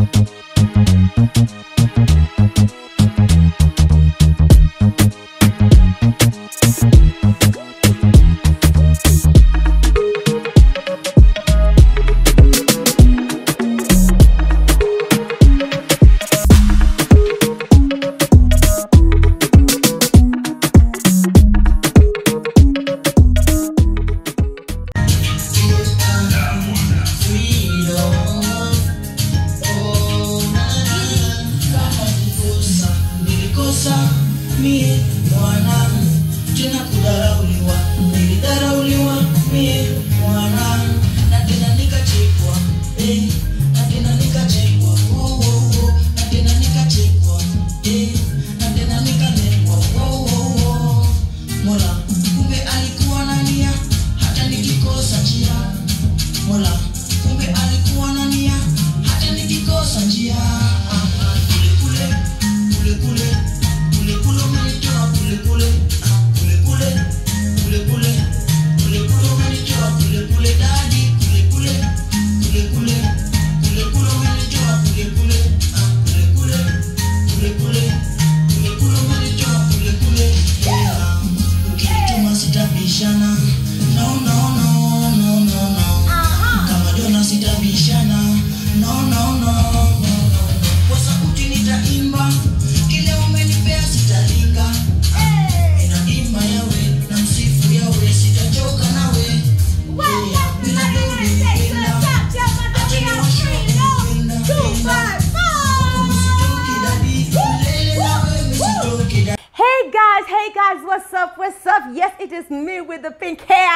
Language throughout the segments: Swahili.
What's up? Yes, it is me with the pink hair.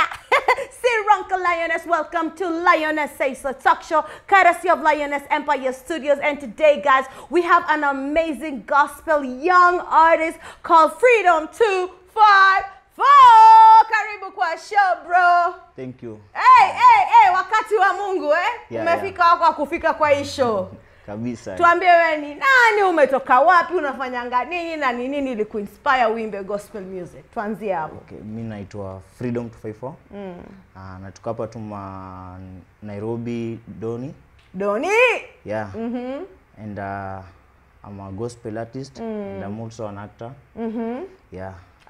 Siranka Lioness. Welcome to Lioness Say So Talk Show, courtesy of Lioness Empire Studios. And today, guys, we have an amazing gospel young artist called Freedom 254. Karibu kwa show, bro. Thank you. Hey, wakati wa Mungu, umefika wako kufika kwa hii show. Kabisa. Tuambie wewe ni nani, umetoka wapi, unafanyanga nini na ni nini ilikuinspire uimbe gospel music? Tuanzie hapo. Okay, mimi naitwa Freedom 254. Natoka hapa tu Nairobi, Doni. Doni? Yeah. And I'm a gospel artist and I'm also an actor. Yeah.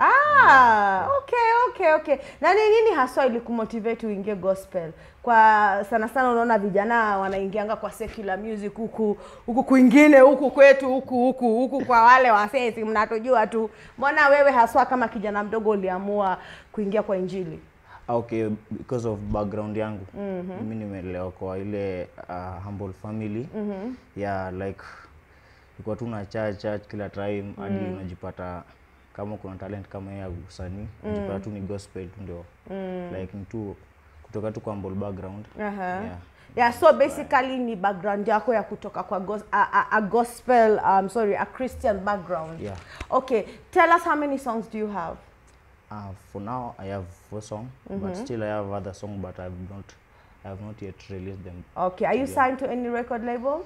Okay. Na nini haswa ilikumotivate uingie gospel? Kwa sana unaona vijana wanaingianga kwa secular music huku kwingine, huku kwetu, huku kwa wale wasesi mnatojua tu. Mbona wewe haswa kama kijana mdogo uliamua kuingia kwa injili? Okay, because of background yangu. Mimi nimelelewa kwa ile humble family. Yeah, like nilikuwa tu na church kila time hadi unajipata kama kuna talent kama ya usanii, unajipata tu ni gospel tu ndio. Like ni tu kutoka tu kwa humble background. Yeah, so basically ni background yako ya kutoka kwa a gospel, a Christian background. Yeah. Okay, tell us how many songs do you have? For now I have 4 songs, but still I have other songs, but I have not yet released them. Okay, are you signed to any record label?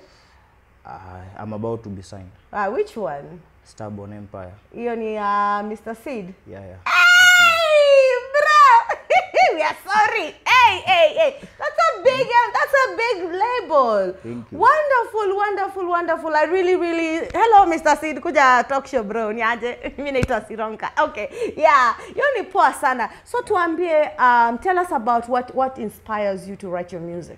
I'm about to be signed. Which one? Stubborn Empire. Hiyo ni Mr. Seed? Yeah. Hey, bro! We are sorry. Hey. That's a big label. Thank you. Wonderful. I really. Hello, Mr. Seed. Kuja talk show, bro. Ni aje? Mimi naitwa Sironka. Okay. Yeah. Hiyo ni poa sana. So tuambie, tell us about what inspires you to write your music.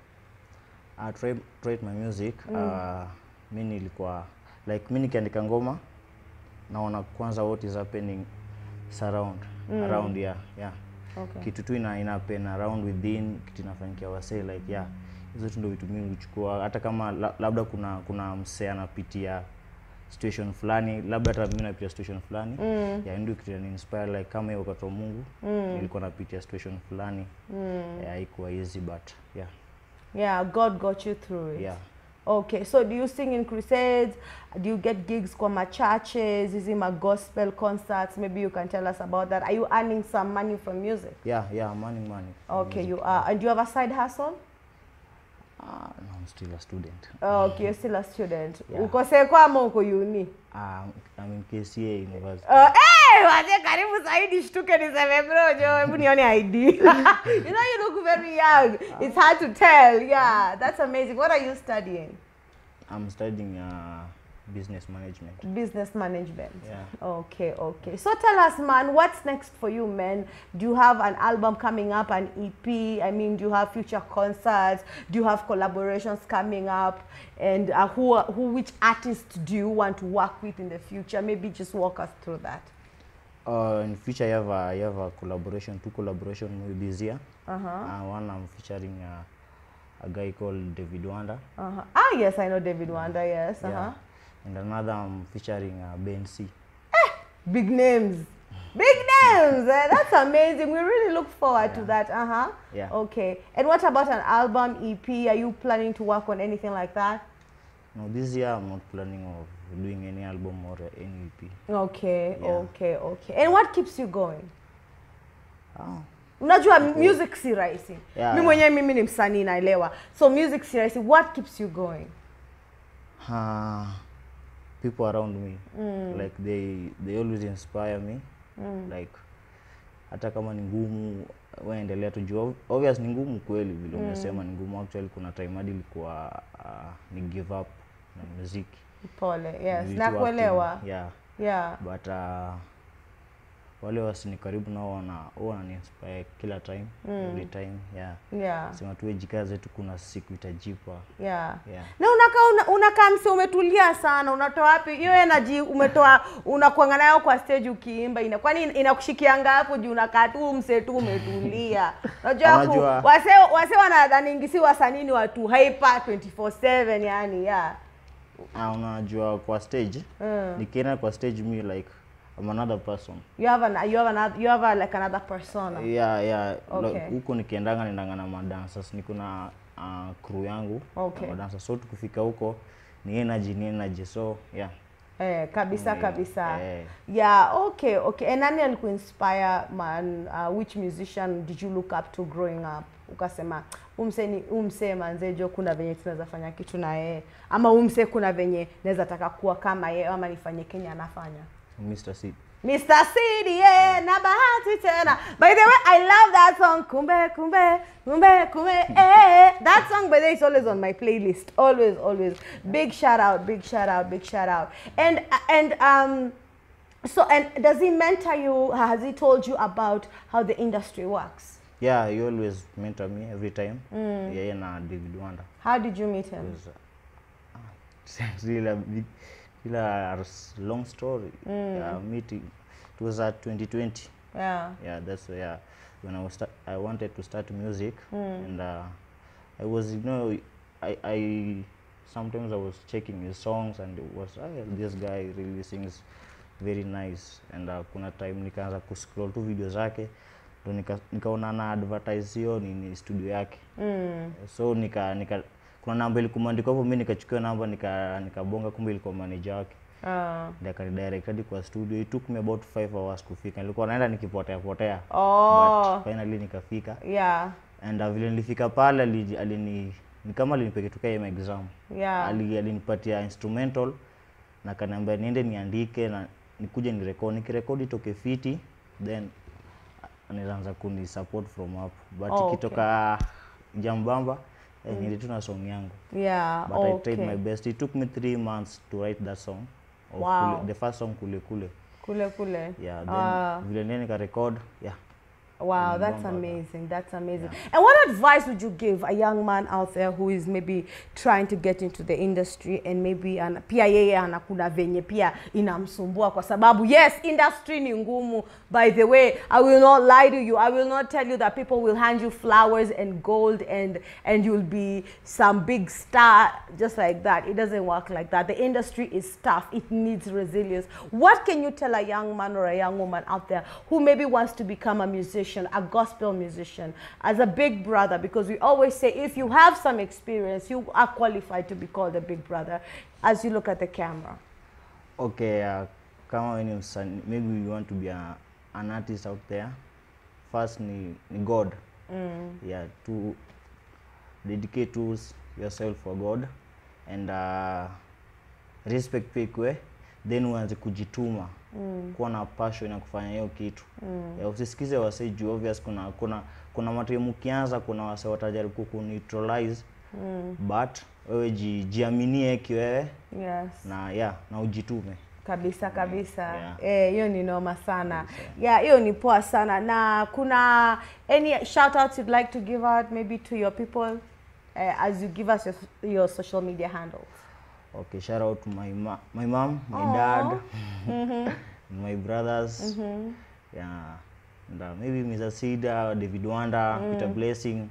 To write my music, mimi nilikuwa like mimi nikiandika ngoma naona kwanza what is happening around yeah. Okay. Kitu tu ina happen around within, kitu inafanyikia wase like hizo tu ndio vitu mimi huchukua, hata kama labda kuna msee anapitia situation fulani, labda hata mimi napitia situation fulani. Ndio kitu inspire, like kama hiyo wakati wa Mungu nilikuwa napitia situation fulani. Haikuwa easy but yeah, God got you through it. Yeah. Okay, so do you sing in crusades? Do you get gigs kwa my churches? Is it my gospel concerts? Maybe you can tell us about that. Are you earning some money from music? Yeah, I'm earning money. Okay, you are. And do you have a side hustle? No, I'm still a student. Okay, you're still a student. Yeah. Uko sekwa ama uko uni? I'm in KCA University. Waje karibu zaidi shtuke niseme bro, hebu nione ID. You look very young. It's hard to tell. Yeah, that's amazing. What are you studying? I'm studying business management. Business management. Yeah. Okay, okay. So tell us, man, what's next for you, man? Do you have an album coming up, an EP? I mean, do you have future concerts? Do you have collaborations coming up? And which artists do you want to work with in the future? Maybe just walk us through that. In future, I have a collaboration, 2 collaboration with this year. One I'm featuring a guy called David Wanda. Ah, yes, I know David Wanda, yes. Yeah. And another I'm featuring Ben C. Big names. Big names. That's amazing. We really look forward to that. Yeah. Okay. And what about an album, EP? Are you planning to work on anything like that? No, this year I'm not planning of doing any album or any EP. Okay, Yeah. okay, okay. And what keeps you going? Oh, Unajua music si rahisi. Yeah, Mimi mwenyewe mimi ni msanii naelewa. So music si rahisi. What keeps you going? people around me, like they always inspire me. Like hata kama ni ngumu waendelea tu juu obvious ni ngumu kweli vile umesema ni ngumu. Actually kuna time hadi ilikuwa ni give up na muziki. Pole, yes. Na kuelewa. Yeah. Yeah. But wale wasini karibu nao wana inspire kila time, every time. Yeah. Yeah. Sema tuwe jikaze tu, kuna siku itajipa. Yeah. Yeah. Na unakaa mse umetulia sana, unatoa wapi hiyo energy umetoa, unakuanga nayo kwa stage ukiimba? Kwani inakushikianga hapo juu unakaa tu mse tu umetulia? Unajua wase wanadhani si wasanii ni watu hyper 24/7 yani. Yeah. Unajua kwa stage, nikienda kwa stage me like I'm another person. You have like another persona. Yeah. Okay. Like, huko nikiendanga na madancers, niko na crew yangu. Okay. Madancers, so tukifika huko ni energy, so yeah. Kabisa. Yeah, okay. And nani alikuinspire, man? Which musician did you look up to growing up? Ukasema umse manzejo kuna venye tunaweza fanya kitu na yeye, ama umse kuna venye naweza taka kuwa kama yeye, ama nifanye Kenya anafanya? Mr. C. Mr. C, yeah, na bahati tena. By the way, I love that song, kumbe kumbe. That song, by the way, is always on my playlist. Always. Big shout out. And does he mentor you? Has he told you about how the industry works? Yeah, he always mentor me every time. Yeah, na David Wanda. How did you meet him? It's really a long story. Meeting. It was at 2020. Yeah. Yeah, that's when I wanted to start music, and I was, I sometimes I was checking his songs and it was this guy really sings very nice, and kuna time nikaanza kuscroll tu video zake, ndo nikaona na advertise hiyo ni studio yake. So kuna namba ilikuandikwa hapo, mimi nikachukua namba nikabonga, kumbe ilikuwa manager wake. Ndaka direct hadi kwa studio. It took me about 5 hours kufika. Nilikuwa naenda nikipotea. But finally nikafika. Yeah. And vile nilifika pale ni kama alinipeke tukae exam. Yeah. Alinipatia instrumental na kaniambia niende niandike na nikuje nirekodi. Nikirekodi toke fiti, then anaanza kuni support from up. But ikitoka jambamba nili tu na song yangu. Yeah. But I tried my best. It took me 3 months to write that song. Wow. The first song Kule. Yeah, then vile nene nika record. Yeah. Wow, that's amazing. That's amazing. Yeah. And what advice would you give a young man out there who is maybe trying to get into the industry, and maybe pia yeye anakuna venye pia inamsumbua kwa sababu yes, industry ni ngumu. By the way, I will not lie to you. I will not tell you that people will hand you flowers and gold and you'll be some big star just like that. It doesn't work like that. The industry is tough. It needs resilience. What can you tell a young man or a young woman out there who maybe wants to become a musician, a gospel musician, as a big brother? Because we always say if you have some experience, you are qualified to be called a big brother, as you look at the camera. Okay, kama when maybe you want to be an artist out there, first ni God. Yeah, to dedicate to yourself for God, and respect pekwe, then uanze kujituma. Kuwa na passion ya kufanya hiyo kitu. Usisikize wase juu obvious kuna watu mkianza kuna wase watajaribu ku neutralize, but wewe jiaminie kiwewe. Yes. Na ujitume. Kabisa. Hiyo ni noma sana. Hiyo ni poa sana. Na kuna any shout outs you'd like to give out maybe to your people as you give us your social media handles? Okay, shout out to my mom, my dad, my brothers. And maybe Mr. Sida, David Wanda, Peter Blessing.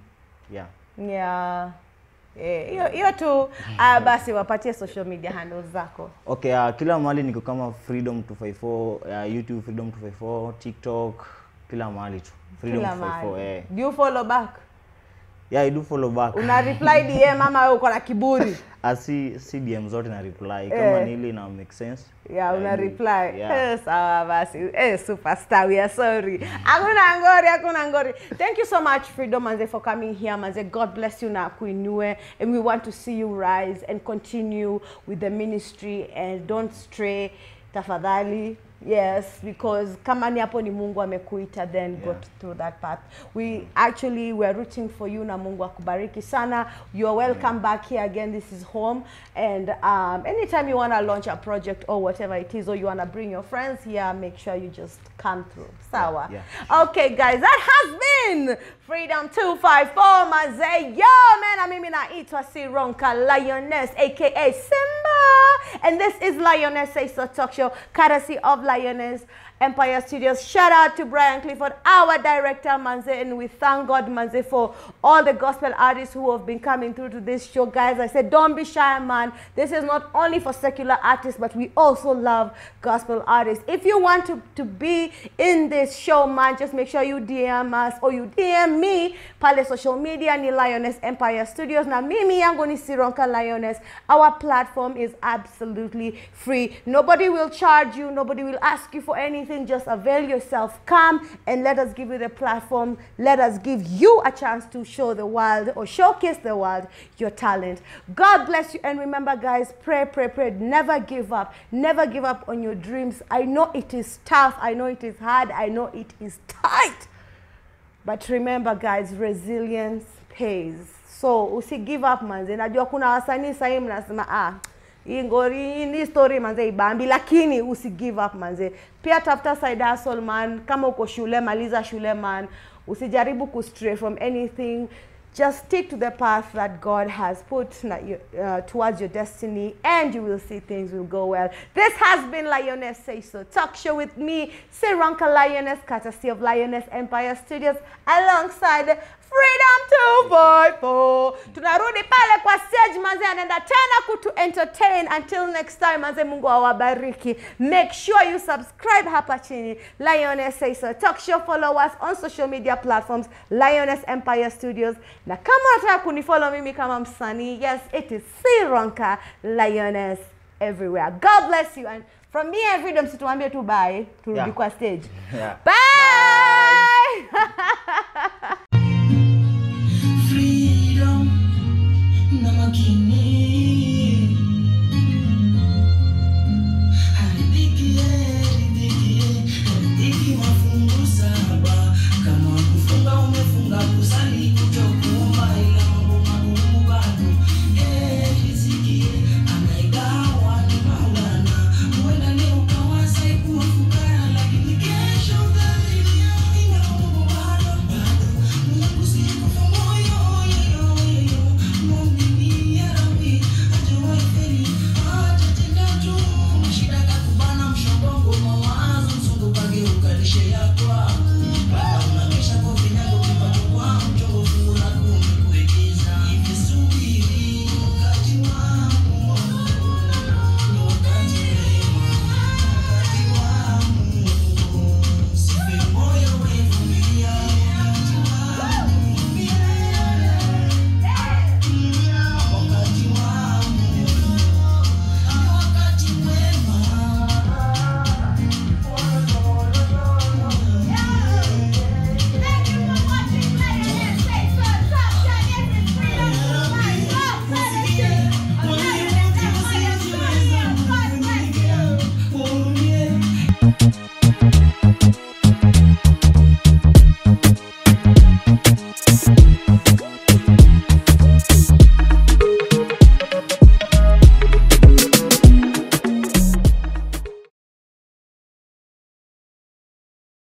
Hiyo tu basi wapatie social media handles zako. Okay, kila mahali niko kama Freedom 254, YouTube Freedom 254, TikTok, kila mahali tu. Freedom 254. Do you follow back? Yeah, I do follow back. Una reply DM mama wewe uko na kiburi. Si DM zote na reply kama nili na make sense. Una reply. Sawa basi. Superstar, we are sorry. Hakuna ngori. Thank you so much Freedom manze for coming here manze. God bless you na kuinue, and we want to see you rise and continue with the ministry and don't stray tafadhali. Yes, because kama ni hapo ni Mungu amekuita, then go through that path. We're rooting for you na Mungu akubariki sana. You're welcome back here again. This is home, and anytime you want to launch a project or whatever it is, or you want to bring your friends here, make sure you just come through. Sawa. Okay guys, that has been Freedom 254 manze. Yo man, mimi naitwa Sironka Lioness aka Simba, and this is Lioness Say So Talk Show, courtesy of Lioness Empire Studios. Shout out to Brian Clifford, our director manze, and we thank God manze for all the gospel artists who have been coming through to this show. Guys, I said don't be shy man. This is not only for secular artists, but we also love gospel artists. If you want to be in this show man, just make sure you DM us or you DM me pale social media ni Lioness Empire Studios, na mimi yangu ni Sironka Lioness. Our platform is absolutely free. Nobody will charge you, nobody will ask you for anything. Just avail yourself, come and let us give you the platform. Let us give you a chance to show the world or showcase the world your talent. God bless you, and remember guys, pray. Never give up on your dreams. I know it is tough, I know it is hard, I know it is tight, but remember guys, resilience pays. So usi give up manze. Najua kuna wasanii sasa mnasema ingori ni story manze ibambi, lakini usi give up manze. Pia tafuta side hustle man. Kama uko shule, maliza shule man. Usijaribu kustray from anything. Just stick to the path that God has put towards your destiny, and you will see things will go well. This has been Lioness Say So Talk Show with me, Sironka Lioness, courtesy of Lioness Empire Studios, alongside Freedom 254. Tunarudi pale kwa stage manze, anaenda tena kutu entertain. Until next time manze, Mungu awabariki. Make sure you subscribe hapa chini, Lioness Say So Talk Show. Follow us on social media platforms, Lioness Empire Studios. Na kama unataka kunifollow mimi kama msanii, yes, it is Sironka Lioness everywhere. God bless you, and from me and Freedom situambie tu bye, turudi kwa stage. Bye. Freedom, na makini